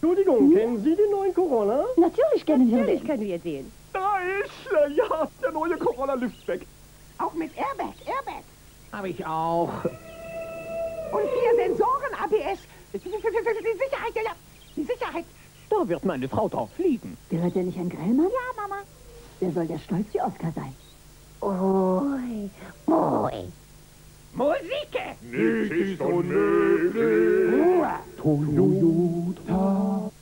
Entschuldigung, kennen Sie den neuen Corolla? Natürlich kennen wir Natürlich den. können wir den. Da ist er, ja, der neue Corolla Liftback. Auch mit Airbag, Airbag. Hab ich auch. Und 4 Sensoren, ABS. Die Sicherheit, ja, die Sicherheit. Da wird meine Frau drauf fliegen. Gehört der nicht an Grellmann? Ja, Mama. Der soll der Stolz wie Oskar sein. Oi, oi. Musik. Nichts ist unmöglich. Toyota.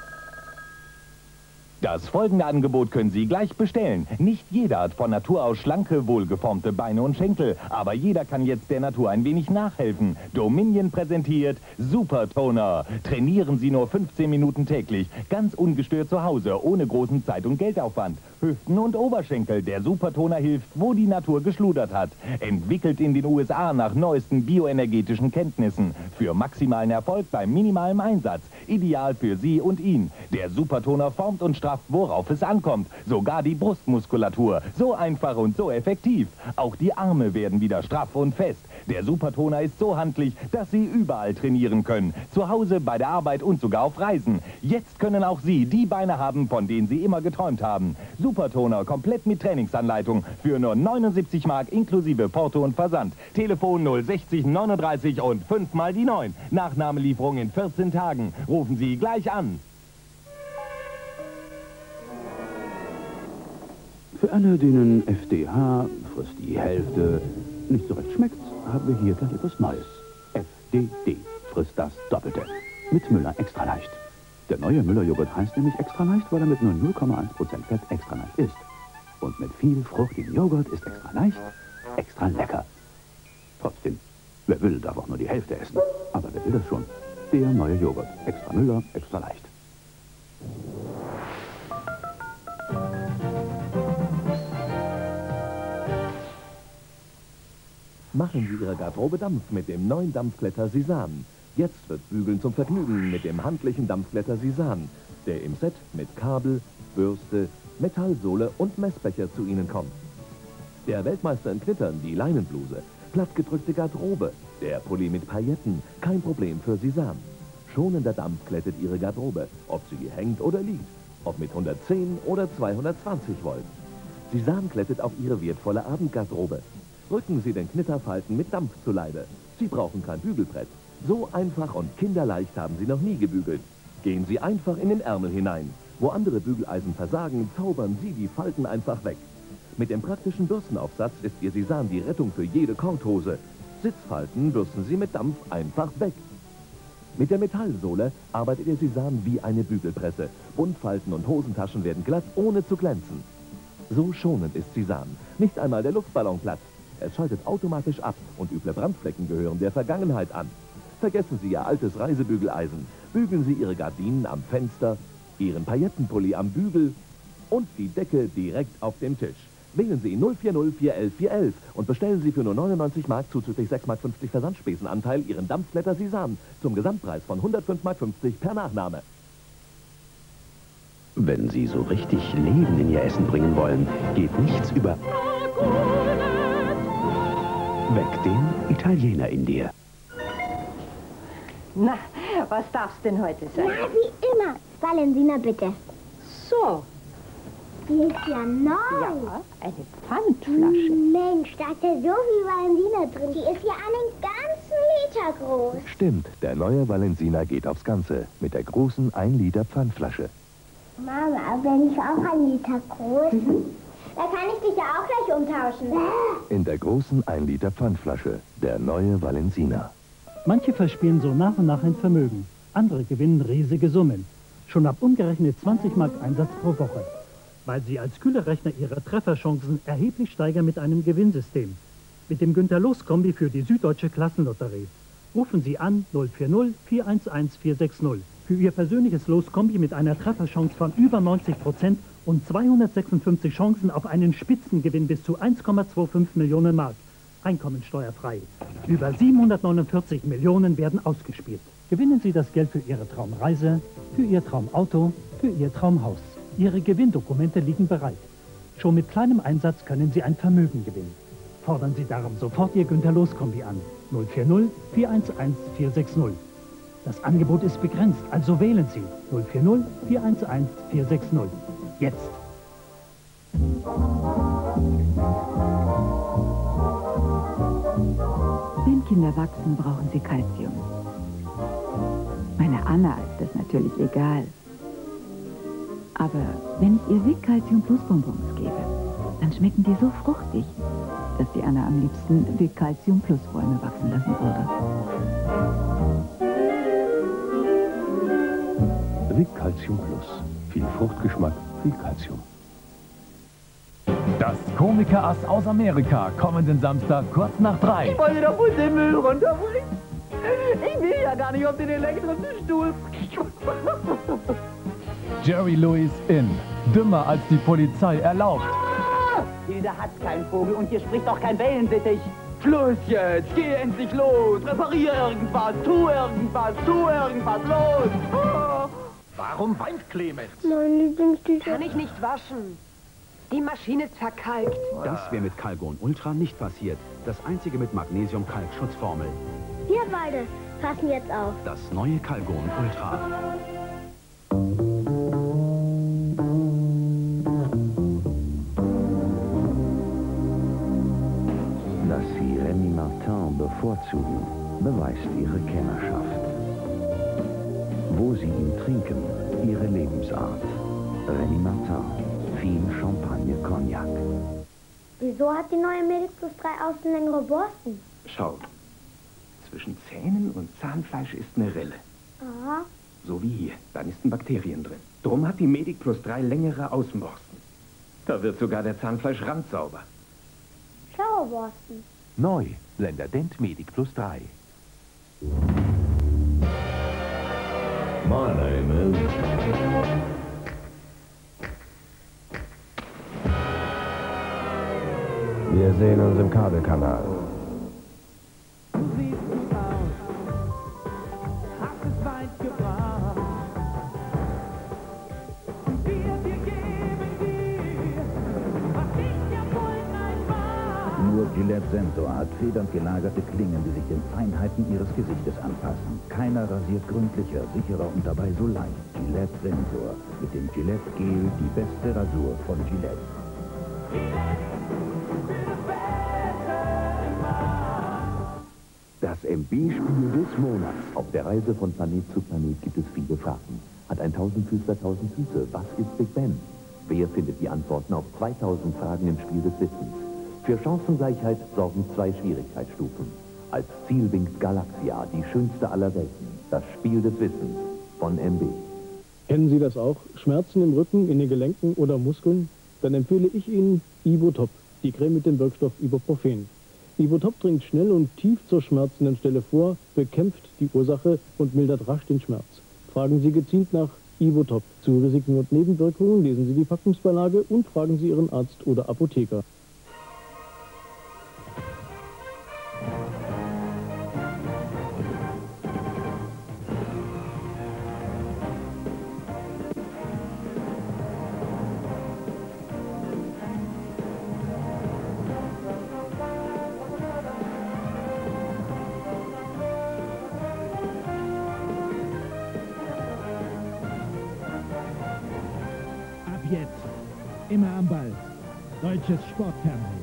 Das folgende Angebot können Sie gleich bestellen. Nicht jeder hat von Natur aus schlanke, wohlgeformte Beine und Schenkel. Aber jeder kann jetzt der Natur ein wenig nachhelfen. Dominion präsentiert Super Toner. Trainieren Sie nur 15 Minuten täglich. Ganz ungestört zu Hause, ohne großen Zeit- und Geldaufwand. Hüften und Oberschenkel. Der Super Toner hilft, wo die Natur geschludert hat. Entwickelt in den USA nach neuesten bioenergetischen Kenntnissen. Für maximalen Erfolg bei minimalem Einsatz. Ideal für Sie und ihn. Der Super Toner formt und strafft, worauf es ankommt. Sogar die Brustmuskulatur. So einfach und so effektiv. Auch die Arme werden wieder straff und fest. Der Supertoner ist so handlich, dass Sie überall trainieren können. Zu Hause, bei der Arbeit und sogar auf Reisen. Jetzt können auch Sie die Beine haben, von denen Sie immer geträumt haben. Supertoner komplett mit Trainingsanleitung für nur 79 Mark inklusive Porto und Versand. Telefon 060 39 und 5 mal die 9. Nachnahmelieferung in 14 Tagen. Rufen Sie gleich an. Für alle, denen FDH, frisst die Hälfte, nicht so recht schmeckt, haben wir hier gleich etwas Neues. FDD, frisst das Doppelte. Mit Müller extra leicht. Der neue Müller-Joghurt heißt nämlich extra leicht, weil er mit nur 0,1% Fett extra leicht ist. Und mit viel fruchtigem Joghurt ist extra leicht, extra lecker. Trotzdem, wer will, darf auch nur die Hälfte essen. Aber wer will das schon? Der neue Joghurt. Extra Müller, extra leicht. Machen Sie Ihre Garderobe Dampf mit dem neuen Dampfkletter Sisan. Jetzt wird Bügeln zum Vergnügen mit dem handlichen Dampfkletter Sisan, der im Set mit Kabel, Bürste, Metallsohle und Messbecher zu Ihnen kommt. Der Weltmeister im Knittern, die Leinenbluse, plattgedrückte Garderobe, der Pulli mit Pailletten, kein Problem für Sisan. Schonender Dampf klettet Ihre Garderobe, ob sie hängt oder liegt, ob mit 110 oder 220 Volt. Sisan klettet auch Ihre wertvolle Abendgarderobe. Rücken Sie den Knitterfalten mit Dampf zu Leibe. Sie brauchen kein Bügelbrett. So einfach und kinderleicht haben Sie noch nie gebügelt. Gehen Sie einfach in den Ärmel hinein. Wo andere Bügeleisen versagen, zaubern Sie die Falten einfach weg. Mit dem praktischen Bürstenaufsatz ist Ihr Sisan die Rettung für jede Korthose. Sitzfalten bürsten Sie mit Dampf einfach weg. Mit der Metallsohle arbeitet Ihr Sisan wie eine Bügelpresse. Buntfalten und Hosentaschen werden glatt, ohne zu glänzen. So schonend ist Sisan. Nicht einmal der Luftballon platzt. Es schaltet automatisch ab und üble Brandflecken gehören der Vergangenheit an. Vergessen Sie Ihr altes Reisebügeleisen. Bügeln Sie Ihre Gardinen am Fenster, Ihren Paillettenpulli am Bügel und die Decke direkt auf dem Tisch. Wählen Sie 040 411 411 und bestellen Sie für nur 99 Mark zuzüglich 6,50 Mark Versandspesenanteil Ihren Dampfkletter Sisan zum Gesamtpreis von 105,50 Mark per Nachnahme. Wenn Sie so richtig Leben in Ihr Essen bringen wollen, geht nichts über... Weck den Italiener in dir. Na, was darf's denn heute sein? Ja, wie immer. Valensina, bitte. So, Die ist ja neu. ja, eine Pfandflasche. Mensch, da ist ja so viel Valensina drin. Die ist ja einen ganzen Liter groß. Stimmt, der neue Valensina geht aufs Ganze mit der großen 1 Liter Pfandflasche. Mama, wenn ich auch 1 Liter groß, da kann ich dich ja auch gleich umtauschen. In der großen 1 Liter Pfandflasche, der neue Valensina. Manche verspielen so nach und nach ein Vermögen. Andere gewinnen riesige Summen. Schon ab umgerechnet 20 Mark Einsatz pro Woche. Weil sie als Kühlerrechner ihre Trefferchancen erheblich steigern mit einem Gewinnsystem. Mit dem Günther-Los-Kombi für die Süddeutsche Klassenlotterie. Rufen Sie an 040 411 460 für Ihr persönliches Los-Kombi mit einer Trefferchance von über 90% und 256 Chancen auf einen Spitzengewinn bis zu 1,25 Millionen Mark. Einkommensteuerfrei. Über 749 Millionen werden ausgespielt. Gewinnen Sie das Geld für Ihre Traumreise, für Ihr Traumauto, für Ihr Traumhaus. Ihre Gewinndokumente liegen bereit. Schon mit kleinem Einsatz können Sie ein Vermögen gewinnen. Fordern Sie darum sofort Ihr Günther-Los-Kombi an. 040 411 460. Das Angebot ist begrenzt, also wählen Sie 040 411 460. Jetzt! Wenn Kinder wachsen, brauchen sie Kalzium. Meiner Anna ist das natürlich egal. Aber wenn ich ihr Vic Calcium Plus Bonbons gebe, dann schmecken die so fruchtig, dass die Anna am liebsten Vic Calcium Plus Bäume wachsen lassen würde. Vic Calcium Plus. Viel Fruchtgeschmack, viel Calcium. Das Komiker-Ass aus Amerika, kommenden Samstag kurz nach 3. Ich wollte doch wohl den Müll runterbringen. Ich will ja gar nicht auf den elektrischen Stuhl. Jerry Lewis in Dümmer als die Polizei erlaubt. Hilda hat keinen Vogel und hier spricht auch kein Wellensittich. Schluss jetzt, geh endlich los. Reparier irgendwas, tu irgendwas, los. Oh. Warum weint Clemens? Mein Lieblingstücher. Kann ich nicht waschen. Die Maschine ist verkalkt. Das wäre mit Calgon Ultra nicht passiert. Das einzige mit Magnesium-Kalkschutzformel. Wir beide passen jetzt auf. Das neue Calgon Ultra. Dass sie Rémi Martin bevorzugen, beweist ihre Kennerschaft. Wo sie ihn trinken, ihre Lebensart. Rémi Martin, viel Champagner Cognac. Wieso hat die neue Medic Plus 3 außen längere Borsten? Schau, zwischen Zähnen und Zahnfleisch ist eine Rille. Aha. So wie hier, da nisten Bakterien drin. Drum hat die Medic Plus 3 längere Außenborsten. Da wird sogar der Zahnfleischrand sauber. Schlaue Borsten. Neu, Blenderdent Medic Plus 3. My name is... Wir sehen uns im Kabelkanal. Nur Gillette Sensor hat federnd gelagerte Klingen, die sich den Feinheiten ihres Gesichtes anpassen. Keiner rasiert gründlicher, sicherer und dabei so leicht. Gillette Sensor. Mit dem Gillette Gel die beste Rasur von Gillette. Das MB-Spiel des Monats. Auf der Reise von Planet zu Planet gibt es viele Fragen. Hat ein Tausendfüßler 1000 Füße? Was ist Big Ben? Wer findet die Antworten auf 2000 Fragen im Spiel des Wissens? Für Chancengleichheit sorgen 2 Schwierigkeitsstufen. Als Ziel winkt Galaxia, die schönste aller Welten. Das Spiel des Wissens von MB. Kennen Sie das auch? Schmerzen im Rücken, in den Gelenken oder Muskeln? Dann empfehle ich Ihnen Ibutop, die Creme mit dem Wirkstoff Ibuprofen. Ibutop dringt schnell und tief zur schmerzenden Stelle vor, bekämpft die Ursache und mildert rasch den Schmerz. Fragen Sie gezielt nach Ibutop. Zu Risiken und Nebenwirkungen lesen Sie die Packungsbeilage und fragen Sie Ihren Arzt oder Apotheker. Jetzt. Immer am Ball. Deutsches Sportfernsehen.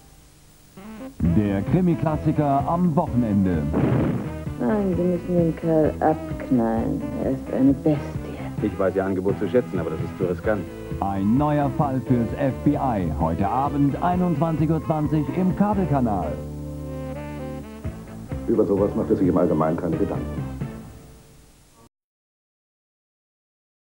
Der Krimi-Klassiker am Wochenende. Nein, Sie müssen den Kerl abknallen. Er ist eine Bestie. Ich weiß Ihr Angebot zu schätzen, aber das ist zu riskant. Ein neuer Fall fürs FBI. Heute Abend 21:20 Uhr im Kabelkanal. Über sowas macht er sich im Allgemeinen keine Gedanken.